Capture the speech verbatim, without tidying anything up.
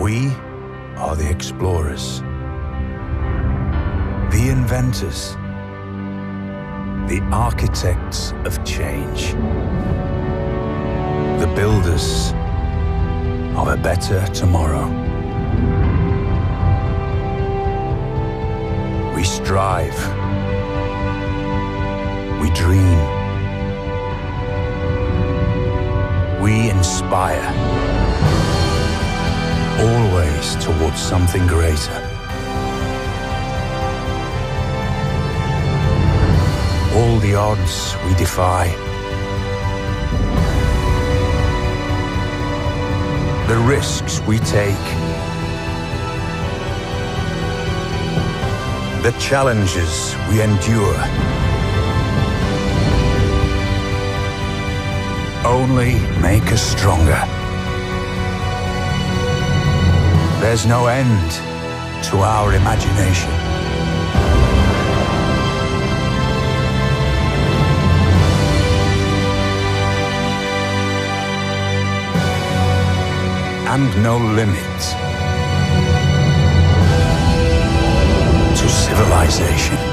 We are the explorers, the inventors, the architects of change, the builders of a better tomorrow. We strive, we dream, we inspire, always towards something greater. All the odds we defy, the risks we take, the challenges we endure, only make us stronger. There's no end to our imagination. And no limit to civilization.